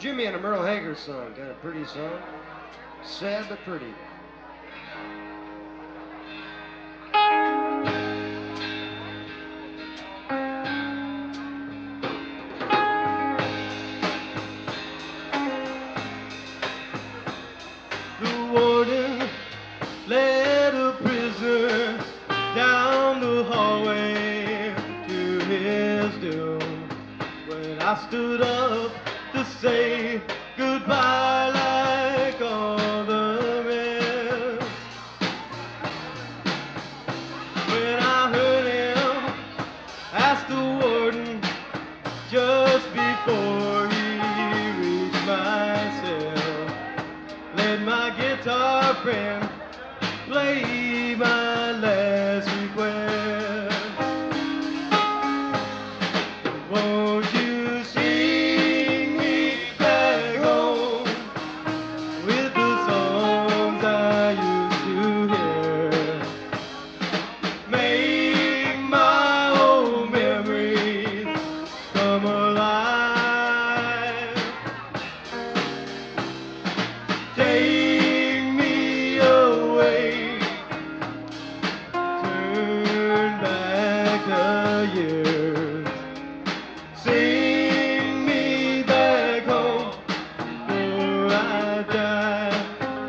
Jimmy and a Merle Haggard song, kind of pretty song. Sad but pretty. The warden led a prisoner down the hallway to his doom. When I stood up to say goodbye like all the rest, when I heard him ask the warden just before he reached my cell, let my guitar friend play my last request. Won't you sing me back home with the songs I used to hear? Make my old memories come alive. Take me away, turn back the years. Sing me back home before I die.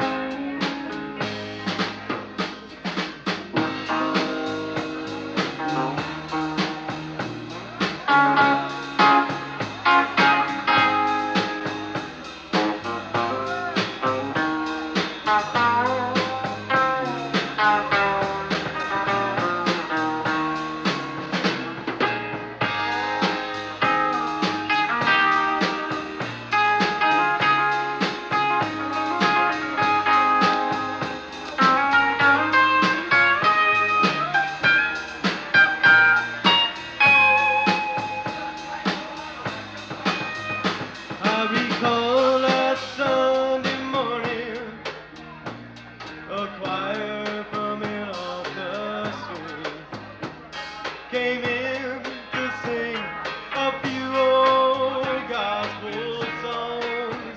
I recall that Sunday morning, a choir from in off the street came in to sing a few old gospel songs.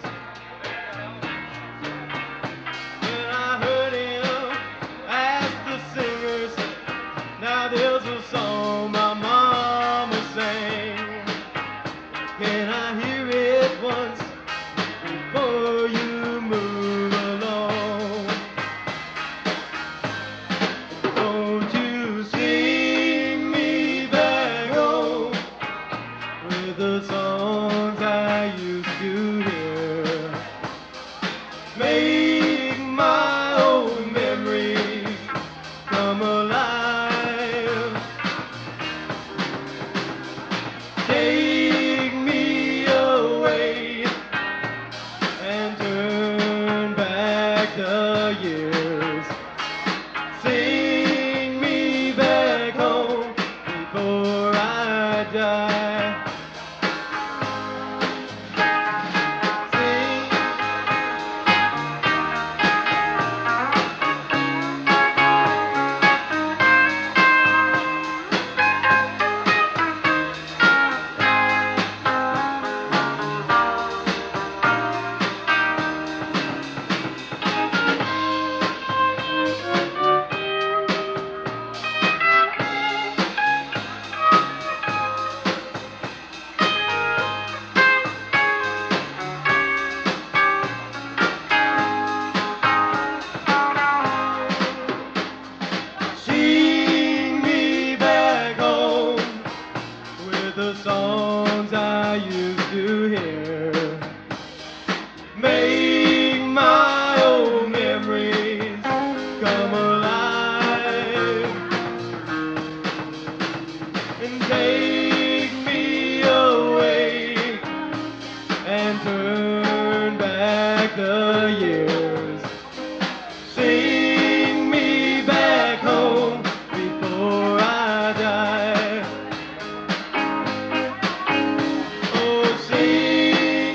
When I heard him ask the singers, now there's a song my mama sang. Can I hear it once before you move along? Won't you sing me back home with the songs I used to hear? Make my old memories come alive. Take me away and turn back the years. Sing me back home before I die. Sing me back home with the songs I used to hear. Make my old memories come alive. And take me away and turn back the years. Sing me back home before I die. Oh, sing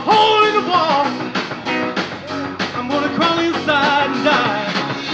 hole in the wall. I'm gonna crawl inside and die.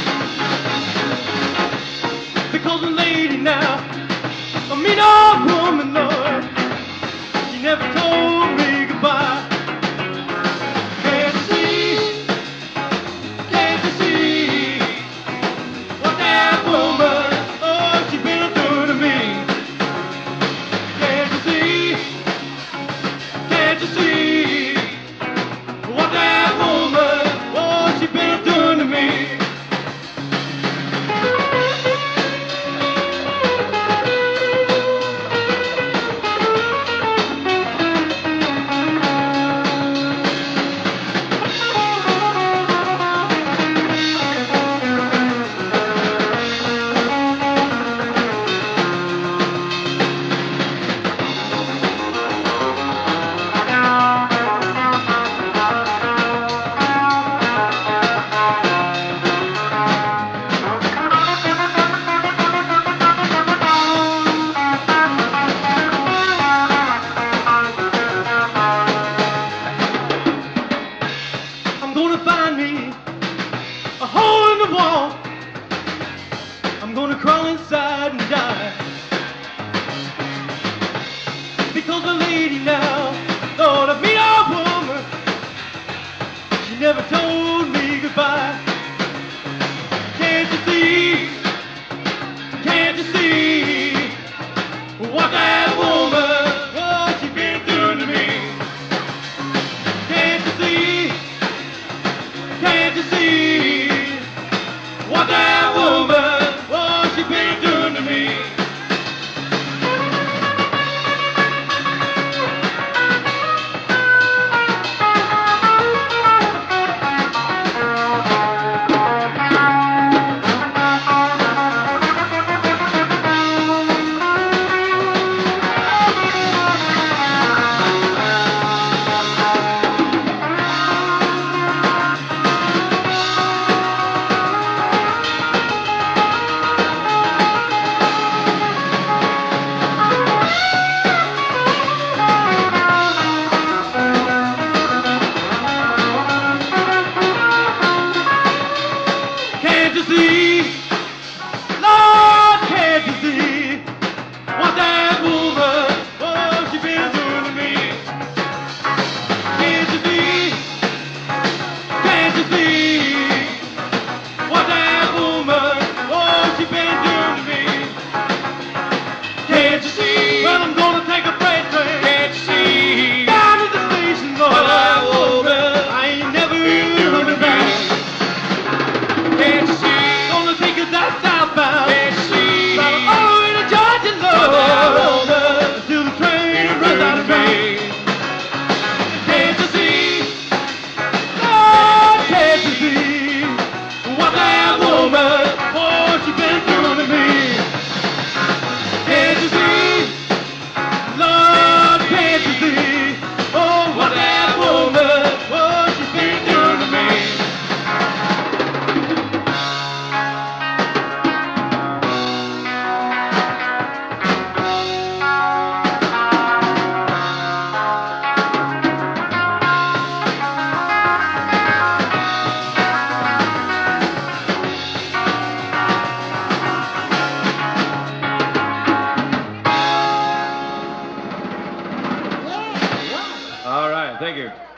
Because a lady now, a mean old woman, Lord, she never told me goodbye. Can't you see? Can't you see what that woman, oh, she been doing to me? Can't you see? Can't you see what that woman, oh, she been doing to me? I'm gonna find me a hole in the wall. I'm gonna crawl inside and die. Because the lady now, Lord, a mean old woman, she never told me goodbye. Can't you see? Can't you see what that woman, oh, she been doing to me? Can't you see? Can't you see what that woman, oh, she been doing to me? Can't you see? Lord, can't you see what that woman, oh, she been doing to me? Can't you see? Can't you see what that woman, oh, she been doing to me? Can't you see? Well, I'm gonna take a freight train. Can't you see? Down to the station, Lord, that woman, I ain't never gonna be. Can't you see? Gonna take us that southbound. Can't you see? Travel all the way to Georgia, Lord, until the train runs out of me. Can't you see? Lord, can't you see what that woman, oh, she been doing to me? Can't you see? Lord, can't you see, oh, what that woman, oh, she been doing to me? All right, thank you.